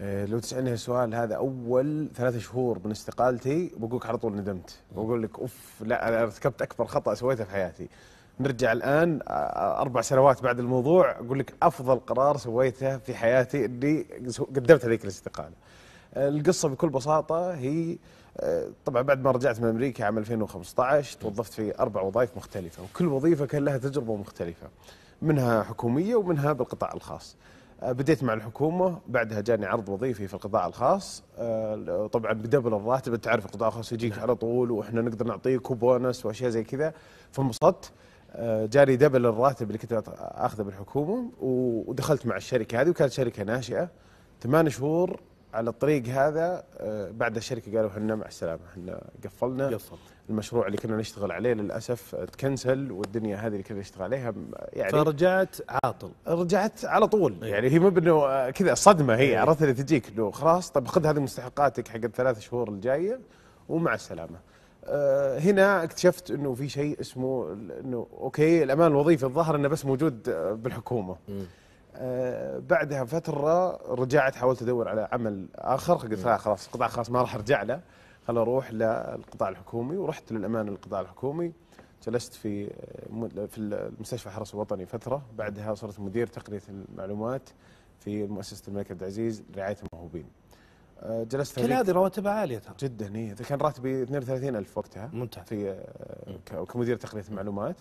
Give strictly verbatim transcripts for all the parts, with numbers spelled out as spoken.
لو تسألني السؤال هذا أول ثلاث شهور من استقالتي بقول لك على طول ندمت، بقول لك أوف لا أنا ارتكبت أكبر خطأ سويته في حياتي. نرجع الآن أربع سنوات بعد الموضوع أقول لك أفضل قرار سويته في حياتي إني قدمت هذيك الاستقالة. القصة بكل بساطة هي طبعا بعد ما رجعت من أمريكا عام ألفين وخمسة عشر توظفت في أربع وظائف مختلفة، وكل وظيفة كان لها تجربة مختلفة، منها حكومية ومنها بالقطاع الخاص. بديت مع الحكومة، بعدها جاني عرض وظيفي في القطاع الخاص، طبعا بدبل الراتب. انت عارف القطاع الخاص يجيك على طول واحنا نقدر نعطيك بونس واشياء زي كذا، فانبسطت. جاني دبل الراتب اللي كنت اخذه بالحكومة، ودخلت مع الشركة هذه، وكانت شركة ناشئة. ثمان شهور على الطريق هذا بعد الشركة قالوا احنا مع السلامة، احنا قفلنا قفل. المشروع اللي كنا نشتغل عليه للأسف تكنسل، والدنيا هذه اللي كنا نشتغل عليها يعني. فرجعت عاطل. رجعت على طول. أيه. يعني هي مو بانه كذا صدمة، هي. أيه. عرفت اللي تجيك انه خلاص طب خذ هذه مستحقاتك حق الثلاث شهور الجاية ومع السلامة. أه هنا اكتشفت انه في شيء اسمه انه اوكي الامان الوظيفي الظاهر انه بس موجود بالحكومة. م. أه بعدها فترة رجعت حاولت ادور على عمل اخر، قلت لا خلاص القطاع الخاص ما راح ارجع له، خل اروح للقطاع الحكومي، ورحت للامان للقطاع الحكومي. جلست في في المستشفى الحرس الوطني فترة، بعدها صرت مدير تقنية المعلومات في مؤسسة الملك عبد العزيز لرعاية الموهوبين. جلست كل هذه رواتبها عالية ترى جدا. هي كان راتبي اثنين وثلاثين ألف وقتها. ممتاز. في كمدير تقنية المعلومات.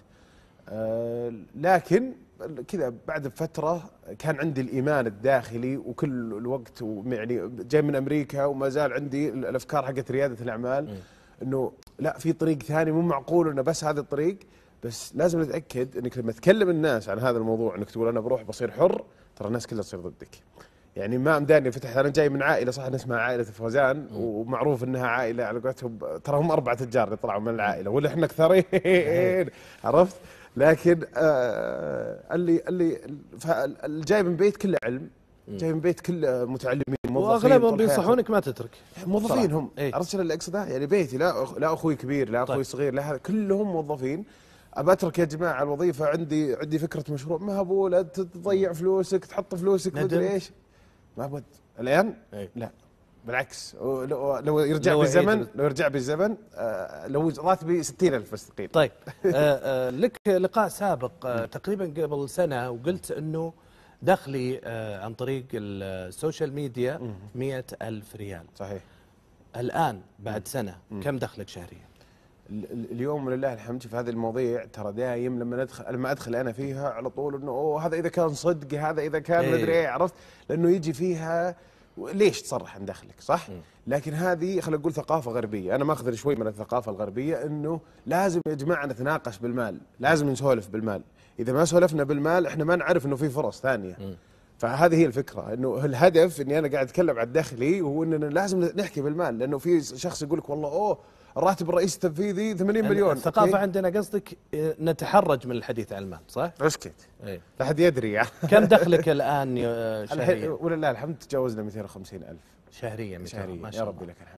لكن كذا بعد فترة كان عندي الإيمان الداخلي وكل الوقت، يعني جاي من أمريكا وما زال عندي الأفكار حقت ريادة الأعمال، م. إنه لا في طريق ثاني، مو معقول إنه بس هذا الطريق، بس لازم نتأكد إنك لما تكلم الناس عن هذا الموضوع إنك تقول أنا بروح بصير حر، ترى الناس كلها تصير ضدك. يعني ما أمداني فتح، أنا جاي من عائلة صح اسمها عائلة فوزان، ومعروف إنها عائلة على قولتهم ترى هم أربعة تجار اللي طلعوا من العائلة، ولا إحنا كثرين عرفت؟ لكن آه اللي اللي الجاي من بيت كله علم، جاي من بيت كله متعلمين موظفين، واغلبهم بينصحونك ما تترك موظفين هم. ايه؟ عرفت اللي اقصده؟ يعني بيتي لا لا اخوي كبير لا اخوي طيب. صغير لا هذا، كلهم موظفين. ابى اترك يا جماعه الوظيفه، عندي عندي فكره مشروع، ما ابو لا تضيع فلوسك تحط فلوسك مدري ايش، ما ابد الان. ايه؟ لا بالعكس، لو, لو يرجع بالزمن لو يرجع بالزمن آه لو راتبي ستين ألف مستقيل. طيب آه آه لك لقاء سابق آه تقريبا قبل سنة، وقلت أنه دخلي آه عن طريق السوشيال ميديا مئة ألف ريال. صحيح. الآن بعد سنة كم دخلك شهريا؟ اليوم ولله الحمد في هذه المواضيع ترى دايم لما ندخل لما ادخل انا فيها على طول انه اوه هذا اذا كان صدق، هذا اذا كان ايه. مدري ايه، عرفت؟ لانه يجي فيها ليش تصرح عن دخلك صح؟ م. لكن هذه خلينا نقول ثقافه غربيه، انا ماخذ شوي من الثقافه الغربيه، انه لازم يا جماعه نتناقش بالمال، لازم نسولف بالمال، اذا ما سولفنا بالمال احنا ما نعرف انه في فرص ثانيه. م. فهذه هي الفكره، انه الهدف اني انا قاعد اتكلم عن دخلي، وهو اننا لازم نحكي بالمال، لانه في شخص يقول لك والله اوه الراتب الرئيسي التنفيذي ثمانين مليون. الثقافه أوكي. عندنا قصدك نتحرج من الحديث عن المال صح؟ اسكت. ايه لا حد يدري يعني. كم دخلك الان شهريا؟ ولله الحمد تجاوزنا مئتين وخمسين ألف شهريا. شهريا يا ربي لك الحمد.